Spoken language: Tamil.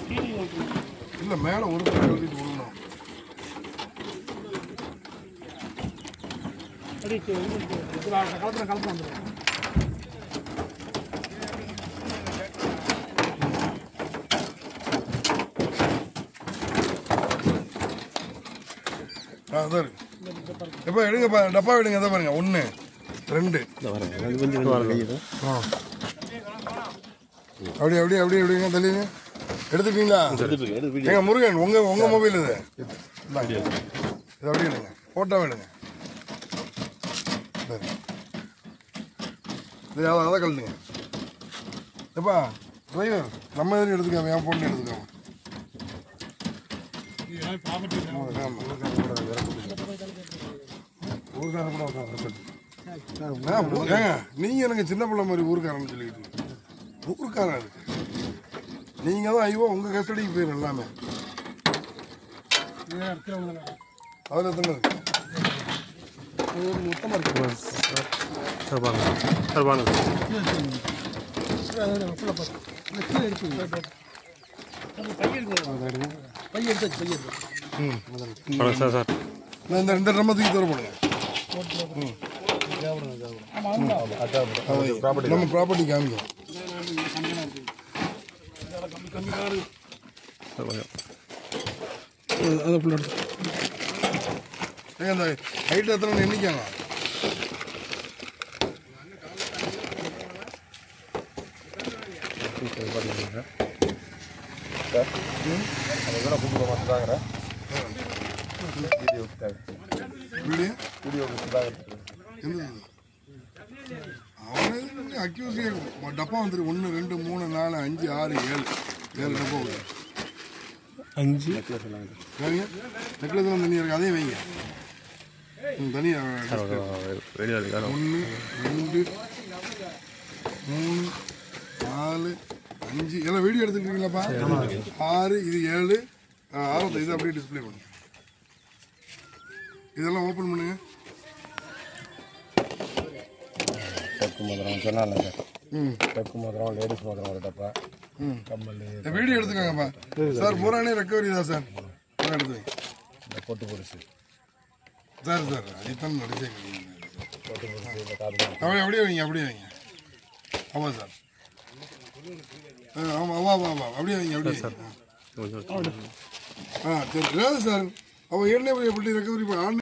இல்லை மேலே ஒரு பக்கம் எழுதிட்டு விடணும். கலப்படம் வந்துடும். அதான் இருக்கு. எப்போ எடுங்கப்பா, டப்பா எடுங்க. எதை பாருங்க, 1 2 அப்படியே அப்படியே அப்படியே எப்படிங்க தள்ளிங்க. எடுத்துட்டீங்களா? எங்க முருகன் உங்க மொபைல் இது. இது அப்படியே எடுங்க, போட்டோ எடுங்க. அதை கழட்டுங்க. எப்பா டிரைவர் நம்ம எதிரி எடுத்துக்காம என் பொண்ணு எடுத்துக்காம. நீங்க எனக்கு சின்ன பிள்ளை மாதிரி ஊருக்காரன்னு சொல்லிக்கிட்டு ஊருக்காரன் இருக்கு. நீங்க தான் ஐயோ உங்க கஸ்டடிக்கு போயிடும் எல்லாமே. அதில் எத்தனை இருக்கு? மொத்தமாக இருக்கு. இந்த ட்ரம்மை தூக்கி தர போடுங்க. நம்ம ப்ராப்பர்ட்டி காமிக்கும். அதை ஃபுல்லாக அந்த ஹைட் எத்தனை எண்ணிக்காங்க. டப்பா வந்துரு 1 2 3 4 5 6 7 டப்பா வருது. 5 நெக்லஸ் தனியாக இருக்கு, அதையும் வைங்க தனியாக. 1 2 3 4 5 எல்லாம் வீடியோ எடுத்துக்கிட்டீங்களாப்பா? 6 இது 7 6 இது அப்படியே டிஸ்பிளே பண்ணுங்க. இதெல்லாம் ஓப்பன் பண்ணுங்க. தெற்கு மோதிரம் சொன்னாங்க. தெற்கு மோதிரம், லேடிஸ் மோதிரம் ஒரு டப்பா, கம்மல். வீடியோ எடுத்துக்காங்கப்பா சார். பூரானே ரெக்கவரி தான் சார். எடுத்து இந்த பொட்டு பொடிச்சு சார் அதுதான் நடிச்சே. பொட்டு பொடிச்சு அப்படியே வைங்க, அப்படியே வைங்க. ஆமாம் சார். ஆமாம் அப்படியே வைங்க, அப்படியே சார். சரி சார். அவள் ஏற்கனவே எப்படி ரெக்கவரி